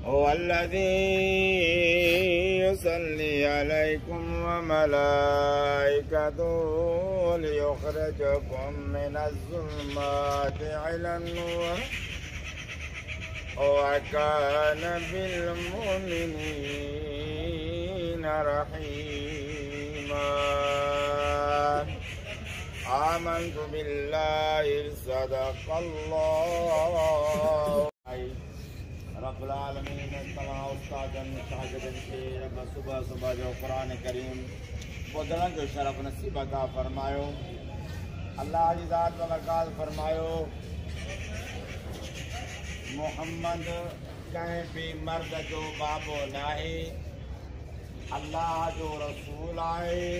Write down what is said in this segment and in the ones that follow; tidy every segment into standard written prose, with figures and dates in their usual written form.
वल्लज़ी युसल्ली अलैकुम व मलाइकतुहु लियुखरिजकुम मिनज़्ज़ुलुमाति इलन नूर व कान बिल मुमिनीना रहीमा। आमन्तु बिल्लाहि सदक़ल्लाहु रब्बुल आलमीन। तमाम उस्तादनि शागिर्दनि खे रब सुबह सुबह जो क़ुरान करीम ॿुधण जो शरफ़ नसीब अता फरमायो। अल्लाह जी ज़ात वलकाल फरमायो, मोहम्मद कंहिं बि मर्द जो बाबो नाहे, अल्लाह जो रसूल आहे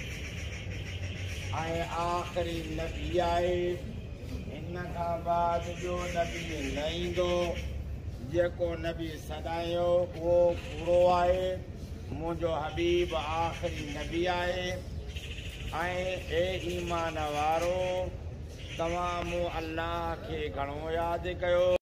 ऐं आख़िरी नबी आहे। इन खां बाद जो नबी न ईंदो। जेको नबी सदायो उहो पूरो आहे। मुंहिंजो हबीब आख़िरी नबी आहे। ऐं ए ईमान वारो, तव्हां मूं अल्लाह खे घणो यादि कयो।